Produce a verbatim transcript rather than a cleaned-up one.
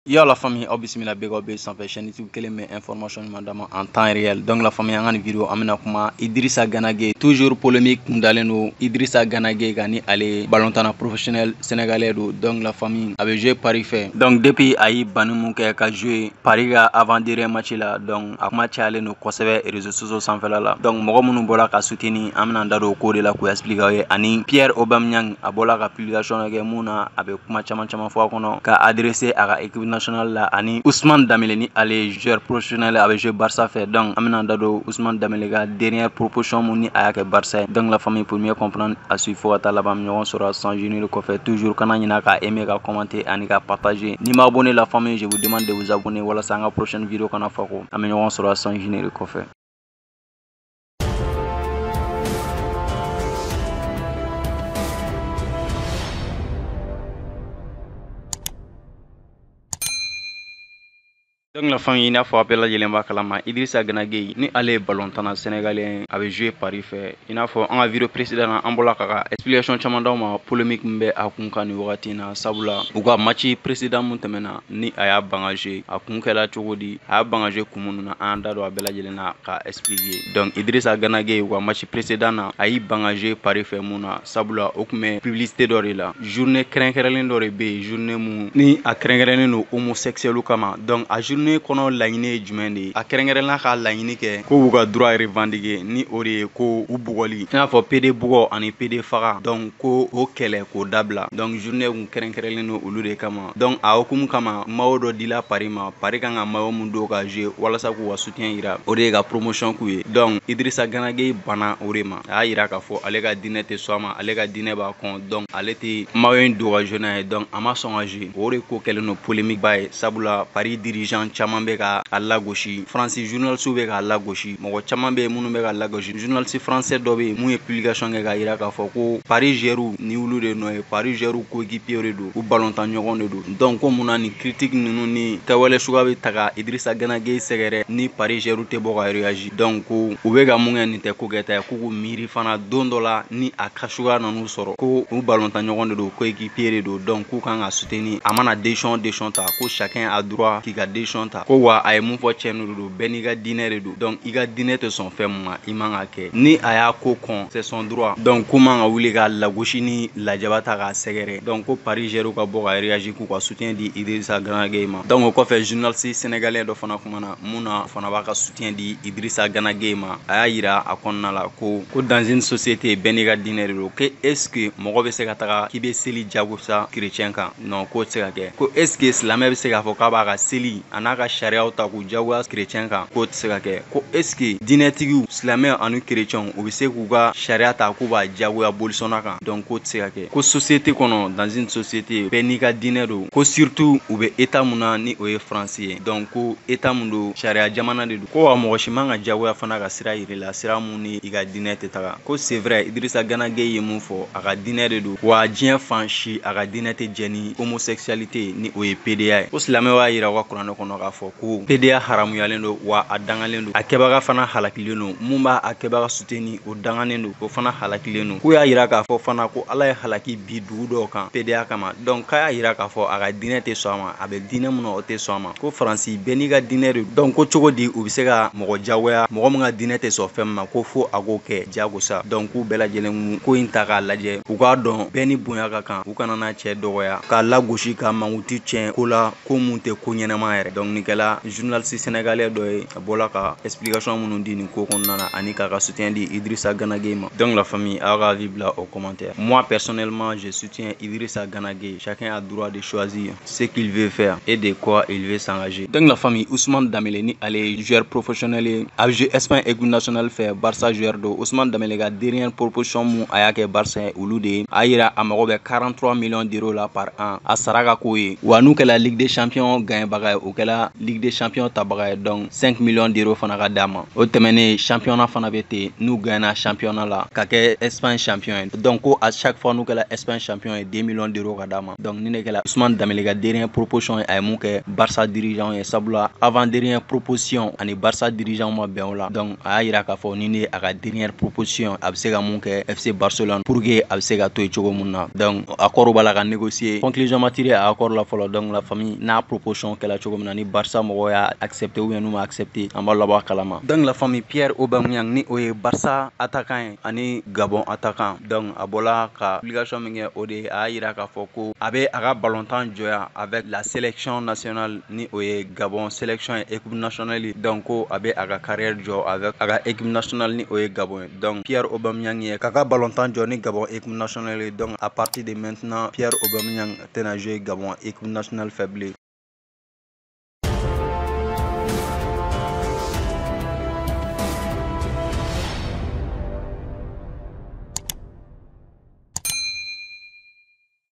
Yo la famille, au bismillah big up sans fait chaîne YouTube quelle mes informations mandamment en temps réel. Donc la famille en vidéo amena kuma Idrissa Gana Gueye toujours polémique ndaleno Idrissa Gana Gueye gani aller ballon-tan professionnel sénégalais do. Donc la famille avait joué Paris fait. Donc depuis ayi banu mun kɛ ka jouer Paris ga avant dernier match là. Donc a match aller no kosɛbɛ réseaux sociaux sanfɛ la. Donc mɔgɔ minnu bɔra ka soutenir amena ndado ko de la ko expliquer ani Pierre Aubameyang a bɔra ka publication kɛ mun na a bɛ kuma caman caman fɔ a kɔnɔ ka adresser à la équipe national la ani Ousmane Dembélé ni ale joueur professionnel avec joué Barça fait. Donc amena dado Ousmane Dembélé ga dernière proposition mun ni aya ke Barça. Donc la famille pour mieux comprendre à suivre fo ta la bam ɲɔgɔn sɔrɔ sans gêner ko fait toujours kana ɲina ka aimer ka commenter ani ka partager. Ni ma abonné la famille je vous demande de vous abonner wala sa nga prochaine vidéo kana fako am ɲɔgɔn sɔrɔ sans gêner ko fait. Donc la famille n'a pas appelé la Yelemba Kalama Idrissa Gana Gueye ni allé ballon-tan sénégalais avait joué Paris fait. Il n'a pas en vidéo précédent en bola kaka explication caman d'aw ma polémique mbe a kun kan ni wagati na sabula u ka match précédent mun tɛmɛna ni a y'a bangage a kun kɛla cogo di a y'a bangage kumunnu na an da do a bɛɛ lajɛlen na ka expliquer. Donc Idrissa Gana Gueye u ka match précédent na a y'i bangage Paris fait mun na sabula o kun bɛ publicité dɔ de la journée kɛrɛnkɛrɛnlen dɔ de bɛ yen journée mun ni a kɛrɛnkɛrɛnnen do homosexuel kama. Donc a journée kono laɲini ye jumɛn de ye a kɛrɛnkɛrɛnna ka laɲini kɛ ko u ka droit revendiquer ni o de ye ko u bugɔli i n'a fɔ P D bugɔ ani P D faga. Donc ko o kɛlɛ k'o dabila. Donc journée kun kɛrɛnkɛrɛnlen do olu de kama. Donc a hukumu kama maillot dɔ dila Paris ma Paris kan ka maillot mun don ka jouer walasa k'u ka soutien yira o de ye ka promotion k'u ye. Donc Idrissa Gana Gueye banna o de ma a y'a yira k'a fɔ ale ka diinɛ tɛ sɔn a ma ale ka diinɛ b'a kɔn. Donc ale tɛ maillot in don ka jouer n'a ye. Donc a ma sɔn ka jouer o de ko kɛlen do polémique ba ye sabula Paris dirigeant caman bɛ ka a lagosi France journaliste bɛ ka lagosi mɔgɔ caman bɛ minnu bɛ ka lagosi journaliste français dɔ bɛ mun ye publication kɛ ka yira k'a fɔ ko Paris joueurs ni wulu de nɔ ye Paris joueurs coéquipiers de do u ballon-tan ɲɔgɔn de do. Donc ko mun na ni critique ninnu ni kɛwale suguya bɛ ta ka Idrissa Gana Gueye sɛgɛrɛ ni Paris joueurs tɛ bɔ ka réagir. Donc ko u bɛ ka mun kɛ nin tɛ ko kɛta ye k'u k'u miiri fana don dɔ la ni a ka suguya nan'u sɔrɔ ko u ballon-tan ɲɔgɔn de do coéquipiers de do. Donc k'u kan ka soutenir a mana décision décision ta ko chacun a droit k'i ka décision ta ko wa a ye mun fɔ cɛnni de do bɛɛ n'i ka diinɛ de do. Donc i ka diinɛ tɛ sɔn fɛn mun ma i man ka kɛ ni a y'a ko kɔn c'est son droit. Donc ko man ka wuli ka lagosi ni lajaba ta k'a sɛgɛrɛ. Donc ko Paris joueurs ka bɔ ka réagir k'u ka soutien di Idrissa Gana Gueye ma. Donc o kɔfɛ journaliste sénégalais dɔ fana kumana mun na fana b'a ka soutien di Idrissa Gana Gueye ma a y'a yira a kɔnɔna la ko ko dans une société bɛɛ n'i ka diinɛ de do ko est ce que mɔgɔ bɛ se ka taga k'i bɛ seli jagosa chrétien kan non k'o tɛ se ka kɛ. Ko est ce que silamɛ bɛ se k'a fɔ k'a b'a ka seli a n'a ka sariyaw ta k'u jagoya chrétien kan k'o tɛ se ka kɛ. Ko est ce que diinɛtigiw silamɛ ani chrétien u bɛ se k'u ka sariya ta k'u b'a jagoya bolisɔnna kan donc k'o tɛ se ka kɛ. Ko société kɔnɔ dans une société bɛɛ n'i ka diinɛ do ko surtout u bɛ état mun na ni o ye France ye. Donc ko état mun do sariya jamana de do ko wa mɔgɔ si man ka jagoya fana ka sira yir'i la sira mun ni i ka diinɛ tɛ taga. Ko c'est vrai Idrissa Gana Gueye ye mun fɔ a ka diinɛ de do wa diɲɛ fan si a ka diinɛ tɛ jɛ ni homosexualité ni o ye P D A ye. Ko silamɛw y'a yira u ka kuranɛ kɔnɔ k'a fɔ ko P D A haramuyalen do wa a dangalen do a kɛbaga fana halakilen do mun b'a a kɛbaga soutenir o danganen do o fana halakilen do. K'u y'a yira k'a fɔ fana ko Ala ye halaki bi dugu dɔw kan P D A kama. Donc k'a y'a yira k'a fɔ a ka diinɛ tɛ sɔn a ma a bɛ diinɛ mun na o tɛ sɔn a ma. Ko Faransi bɛɛ n'i ka diinɛ de do. Donc ko cogo di u bɛ se ka mɔgɔ jagoya mɔgɔ min ka diinɛ tɛ sɔn fɛn min ma ko fo a k'o kɛ jagosa. Donc k'u bɛɛ lajɛlen ko in ta k'a lajɛ u k'a dɔn bɛɛ ni bonya ka kan u kana n'a cɛ dɔgɔya k'a lagosi ka mankutu tiɲɛ ko la ko mun tɛ ko ɲɛnama yɛrɛ. Donc nin kɛla journaliste sénégalais dɔ ye a bɔla ka explication minnu di nin ko kɔnɔna na ani k'a ka soutien di Idrissa Gana Gueye ma. Donc la famille aw ka avis bila au commentaire. Moi personnellement je soutiens Idrissa Gana Gueye. Chacun a droit de choisir ce qu'il veut faire et de quoi il veut s'engager. Donc la famille Ousmane Dembélé ni ale joueur professionnel ye a joué Espagne équipe nationale fait Barça joueur do Ousmane Dembélé ka dernière proposition mun a y'a kɛ Barça ye olu de ye a yira a mago bɛ quarante-trois millions d'euros la par an a sara ka k'o ye wa n'u kɛla Ligue des champions gagnebaga ye o kɛla kɛra Ligue des Champions tabaga ye donc cinq millions d'euros fana ka d'a ma o tɛmɛnen championnat fana bɛ ten n'u gagnera championnat la ka kɛ Espagne champion ye donc ko à chaque fois n'u kɛra Espagne champion ye deux millions d'euros ka d'a ma donc ni ne kɛra Ousmane Dembélé ka dernière proposition ye a ye mun kɛ Barça dirigeant ye sabula avant dernière proposition ani Barça dirigeant ma bɛn o la donc a y'a yira k'a fɔ ni ne a ka dernière proposition a bɛ se ka mun kɛ F C Barcelone pour que a bɛ se ka to yen cogo mun na donc accord b'a la ka négocier conclusion ma tiré a accord la fɔlɔ donc la famille n'a proposition kɛla cogo min na ni Barça mɔgɔw y'a accepté ou bien n'u ma accepté an b'a labɔ a kalama donc la famille Pierre Aubameyang ni o ye Barça attaquant ye ani Gabon attaquant donc a bɔla ka publication min kɛ o de a y'a yira k'a fɔ ko a bɛ a ka balontan jɔya avec la sélection nationale ni o ye Gabon sélection ye équipe nationale ye donc ko a bɛ a ka carrière jɔ avec a ka équipe nationale ni o ye Gabon ye donc Pierre Aubameyang ye k'a ka balontan jɔ ni Gabon équipe nationale ye donc à partir de maintenant Pierre Aubameyang tɛna jouer Gabon équipe nationale fɛ bilen